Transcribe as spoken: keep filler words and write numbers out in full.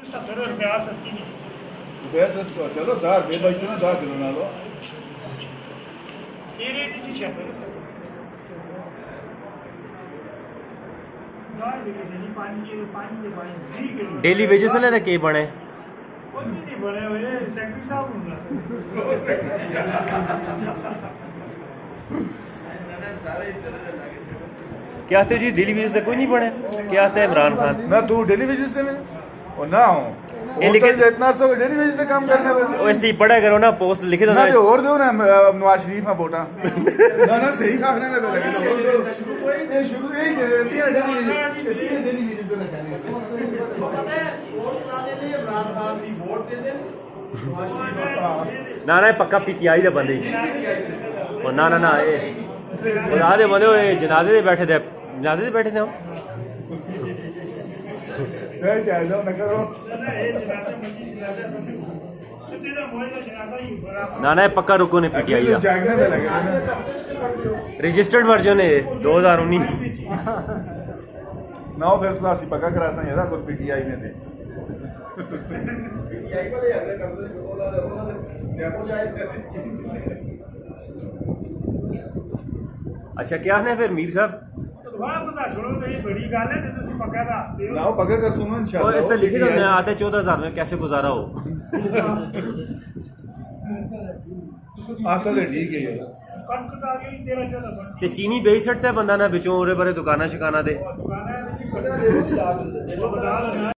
सत्तर रुपया सस्ती नहीं रुपया सस्ता चलो दार बे बजते ना दार चलो ना लो ये रेट जी छह दार बिके नहीं पानी के पानी के पानी ठीक है डेली वेजेस ले ना के बने कुछ नहीं बने हुए सेक्रेटरी साहब होंगे क्या थे जी डेली वेजेस से कोई नहीं बने क्या थे इमरान खान ना तू डेली वेजेस से में और ना हो लेकिन इतना सो डेली वेजेस से काम करने वाले ओ इसलिए पढ़ा करो ना पोस्ट लिखे दो ना जो और दो ना नवाज शरीफ में वोटा ना ना सही खाने में लगे तो शुरू कोई दे शुरू यही दे देती है डेली डेली वेजेस देना चाहिए पता है पोस्ट लाने लिए इमरान खान की वोट दे दे ना ना पक्का पीटीआई दे बंदे और ना ना ना ये और आधे बंदे वो जनाजे दे बैठे थे जनाजे दे बैठे थे हम नहीं क्या जाओ ना करो ना ना पक्का रुको ने पीटीआई का रजिस्टर्ड वर्जन है दो हजार उन्नीस ना फिर तो असि पक्का करा सा यार कोई पीटीआई ने दे पीटीआई वाले अगले कब्जे को बोला उन्होंने डेमो जाए अच्छा क्या है फिर मीर साहब पता छोड़ो नहीं बड़ी गाल है तो तुम पक्का रखते हो ना पक्का कर सुनो इंशाल्लाह और इस तरह लिखे तो आते चौदह हजार में कैसे गुजारा हो आता तो ठीक है यार कनक आ गई तेरह चौदह ते चीनी बेच सकता है बंदा ना बिचों ओरे बरे दुकाना शिकाना दे दुकान है